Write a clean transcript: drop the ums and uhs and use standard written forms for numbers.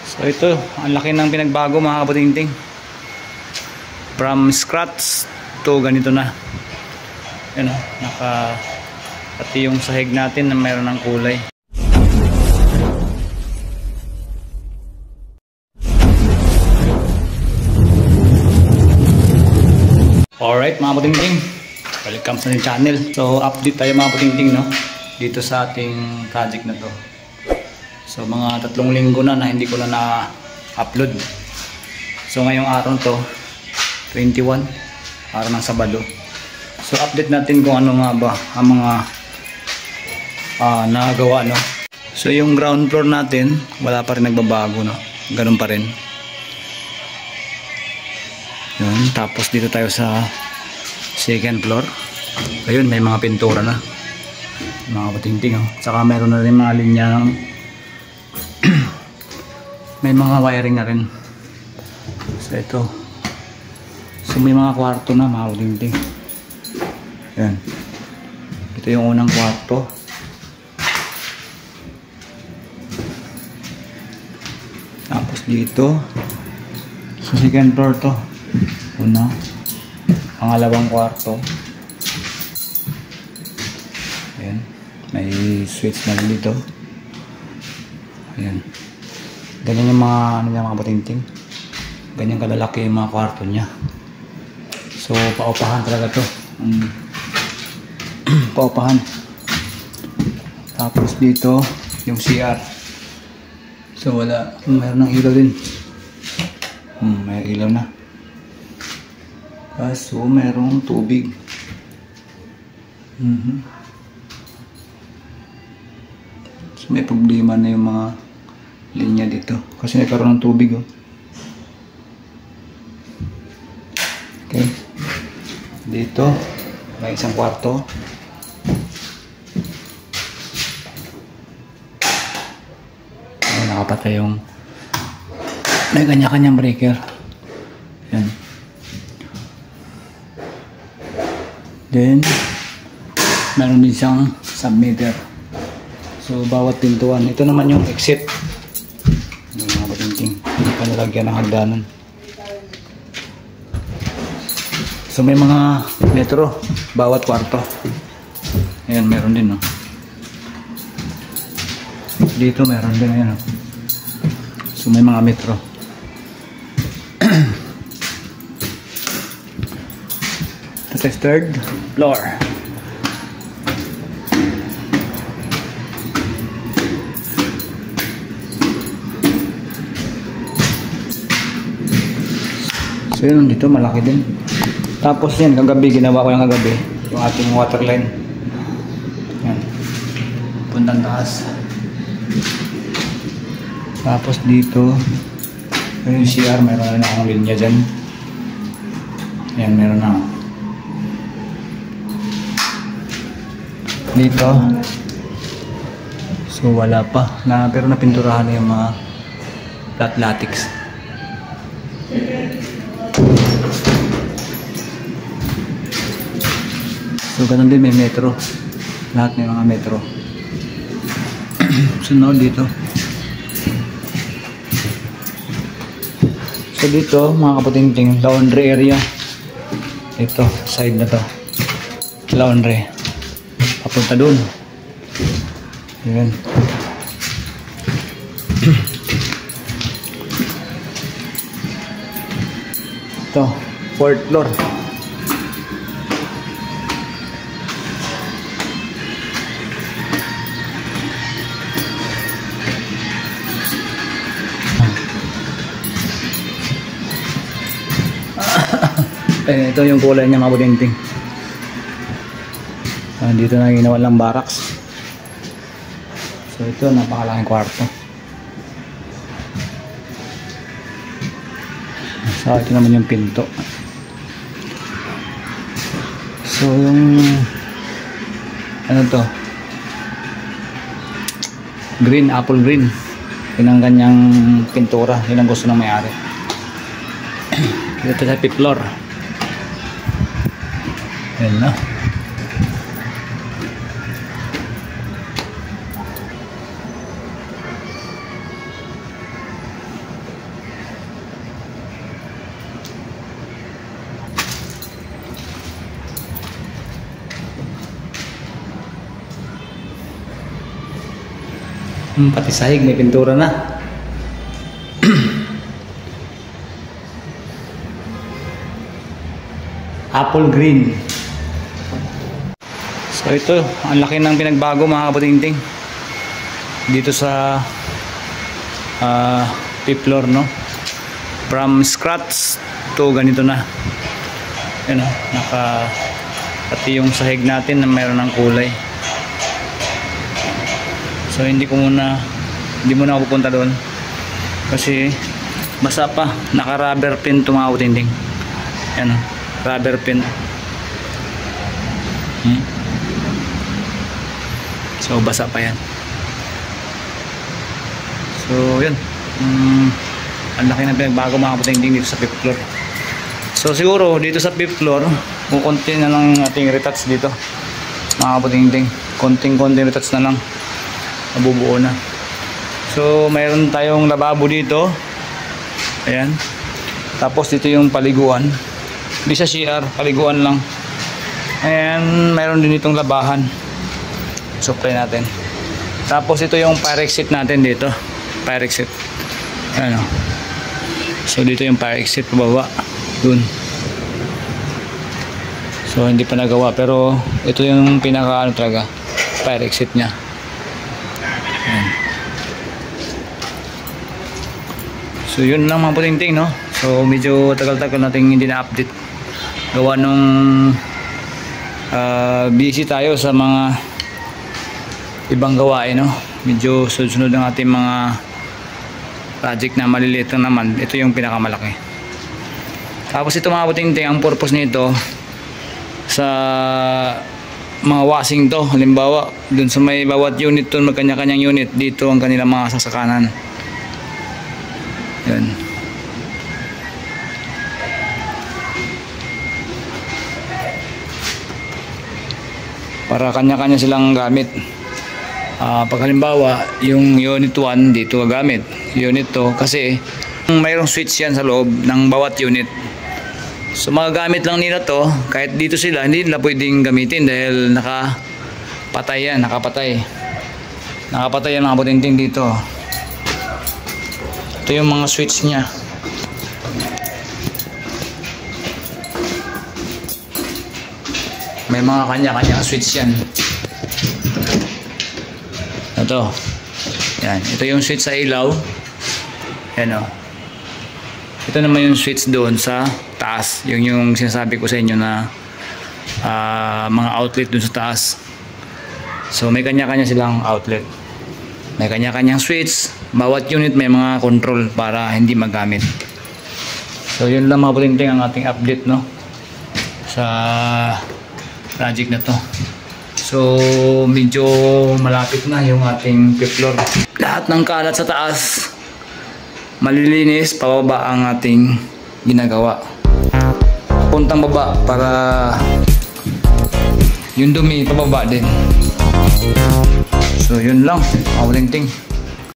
So ito, ang laki ng pinagbago mga kabutingting. From scratch to ganito na. Yan o, pati yung sahig natin na mayroon ng kulay. Alright mga kabutingting, welcome sa ating channel. So update tayo mga kabutingting, no? Dito sa ating project na to. So mga 3 linggo na hindi ko na na-upload. So ngayong araw to 21, araw ng Sabado. So update natin kung ano nga ba ang mga nagawa, no. So yung ground floor natin wala pa rin nagbabago, no. Ganun pa rin. Yun, tapos dito tayo sa second floor. Ayun, may mga pintura na. Mga kabutingting, oh. Saka meron na rin mga linya ng may mga wiring na rin. So ito. So may mga kwarto na mga kabutingting. Yan. Ito yung unang kwarto. Tapos dito sa second floor to. Una. Pangalawang kwarto. Ayan. May switch na dito. Ayan. Ganyan yung mga mga kabutingting. Ganyan kalalaki yung mga kwarto niya. So paupahan talaga to. Paupahan. Tapos dito yung CR. So wala, mayroon ng ilaw din. May ilaw na. So mayroong tubig. So may problema na yung mga linya dito kasi nagkaroon ng tubig, oh. Okay. Dito may isang kwarto. Nakapatay yung may kanya-kanyang breaker. Yan. Then meron din siyang submeter. So bawat pintuan, ito naman yung exit. Mga kabutingting, panalagyan ng hagdanan. So may mga metro bawat kwarto. Ayan, meron din, no. Dito meron din, ayan, no. So may mga metro. Ito is third floor. So yun, dito malaki din. Tapos yan, kagabi, ginawa ko yung kagabi yung ating water line. Yan. Puntang taas. Tapos dito yung CR, meron na akong linya dyan. Yan, meron na. Dito so wala pa na, pero napinturahan na yung mga flat latex. So ganun din, may metro. Lahat may mga metro. Sunod dito. So dito mga kabutingting, laundry area. Ito, side na to. Laundry. Papunta dun. Ayan. Ito, fourth floor. Ito yung kulay niya mga kabutingting. Dito na ginawa lang barracks. So ito, napakalaking kwarto. So ito naman yung pinto. So yung ano to, green, apple green. Yun ang kanyang pintura. Yun ang gusto ng may-ari. Dito sa fifth floor. Yan na. Pati sahig may pintura na. Apple green. So ito, ang laki ng pinagbago mga kabutingting dito sa fifth floor, no? From scratch to ganito na. Yan, pati yung sahig natin na mayroon ng kulay. So hindi muna ako pupunta doon kasi basa pa. Naka rubber pin ito mga kabutingting. Yan, rubber pin. So basa pa yan. So yun, ang laki ng pinagbago mga kabutingting dito sa 5th floor. So siguro dito sa 5th floor kukunti na lang ating retouch dito mga kabutingting. Konting retouch na lang, mabubuo na. So mayroon tayong lababo dito, ayan. Tapos dito yung paliguan, hindi sa CR, paliguan lang. Ayan, mayroon din itong labahan, supply natin. Tapos ito yung fire exit natin dito, fire exit. Ano? So dito yung fire exit pababa dun. So hindi pa nagawa pero ito yung pinaka talaga fire exit nya. Ayan. So yun lang mga puting-ting, no? So medyo tagal-tagal natin hindi na-update gawa nung busy tayo sa mga ibang gawain, no? Medyo sunod-sunod ang ating mga project na maliliit lang naman. Ito yung pinakamalaki. Tapos ito mga puting-ting, ang purpose nito sa mga washing to. Halimbawa, dun sa may bawat unit to, magkanya-kanyang unit, dito ang kanilang mga sasakanan. Yan. Para kanya-kanya silang gamit. Pag halimbawa yung unit 1 dito gagamit, unit 2 kasi mayroong switch yan sa loob ng bawat unit. So magagamit lang nila to kahit dito sila, hindi nila pwedeng gamitin dahil nakapatay yan, nakapatay yan mga puting-ting dito. Ito yung mga switch nya. May mga kanya-kanya switch yan. Ito. Yan. Ito yung switch sa ilaw. Yan o. Ito naman yung switch doon sa taas. Yung sinasabi ko sa inyo na mga outlet doon sa taas. So may kanya-kanya silang outlet. May kanya-kanyang switch. Bawat unit may mga control para hindi magamit. So yun lang mga puting-ting ang ating update, no? Sa project na to. So medyo malapit na yung ating 5th floor. Lahat ng kalat sa taas malilinis, pababa ang ating ginagawa. Puntang baba para yung dumi pababa din. So yun lang, mga puting-ting.